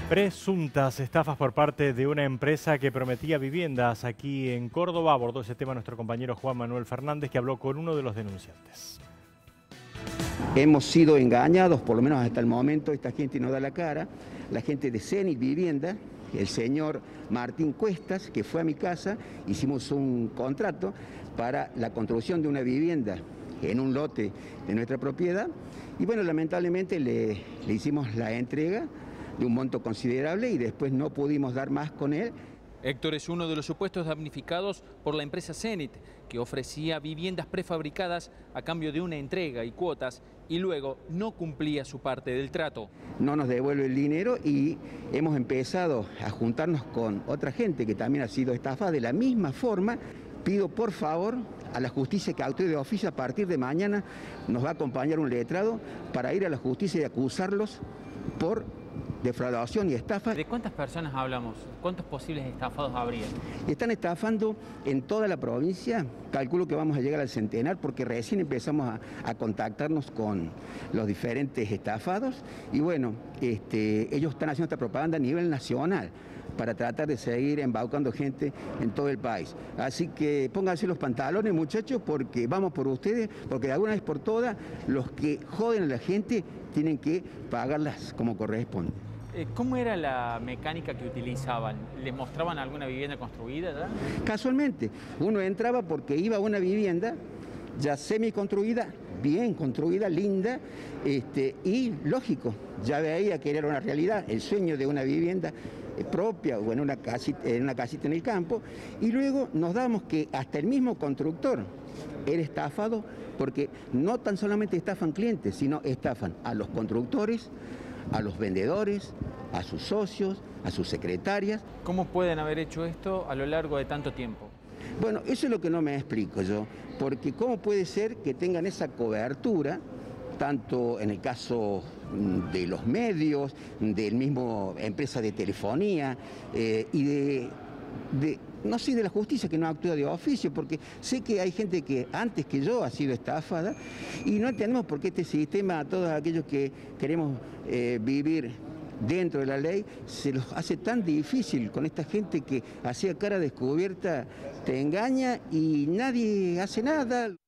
Presuntas estafas por parte de una empresa que prometía viviendas aquí en Córdoba. Abordó ese tema nuestro compañero Juan Manuel Fernández, que habló con uno de los denunciantes. Hemos sido engañados, por lo menos hasta el momento, esta gente no da la cara. La gente de Zenit Vivienda, el señor Martín Cuestas, que fue a mi casa, hicimos un contrato para la construcción de una vivienda en un lote de nuestra propiedad. Y bueno, lamentablemente le hicimos la entrega de un monto considerable y después no pudimos dar más con él. Héctor es uno de los supuestos damnificados por la empresa Zenit, que ofrecía viviendas prefabricadas a cambio de una entrega y cuotas y luego no cumplía su parte del trato. No nos devuelve el dinero y hemos empezado a juntarnos con otra gente que también ha sido estafada de la misma forma. Pido por favor a la justicia que actúe de oficio. A partir de mañana nos va a acompañar un letrado para ir a la justicia y acusarlos por defraudación y estafa. ¿De cuántas personas hablamos? ¿Cuántos posibles estafados habría? Están estafando en toda la provincia. Calculo que vamos a llegar al centenar porque recién empezamos a contactarnos con los diferentes estafados. Y bueno, ellos están haciendo esta propaganda a nivel nacional para tratar de seguir embaucando gente en todo el país. Así que pónganse los pantalones, muchachos, porque vamos por ustedes, porque de alguna vez por todas, los que joden a la gente tienen que pagarlas como corresponde. ¿Cómo era la mecánica que utilizaban? ¿Les mostraban alguna vivienda construida ya? Casualmente, uno entraba porque iba a una vivienda ya semi-construida, bien construida, linda, y lógico, ya veía que era una realidad, el sueño de una vivienda propia o en una casita en el campo, y luego nos damos que hasta el mismo constructor era estafado, porque no tan solamente estafan clientes, sino estafan a los constructores, a los vendedores, a sus socios, a sus secretarias. ¿Cómo pueden haber hecho esto a lo largo de tanto tiempo? Bueno, eso es lo que no me explico yo, porque ¿cómo puede ser que tengan esa cobertura, tanto en el caso de los medios, del mismo empresa de telefonía y no sé, de la justicia que no actúa de oficio? Porque sé que hay gente que antes que yo ha sido estafada y no entendemos por qué este sistema, a todos aquellos que queremos vivir dentro de la ley, se los hace tan difícil con esta gente que hacía cara descubierta, te engaña y nadie hace nada.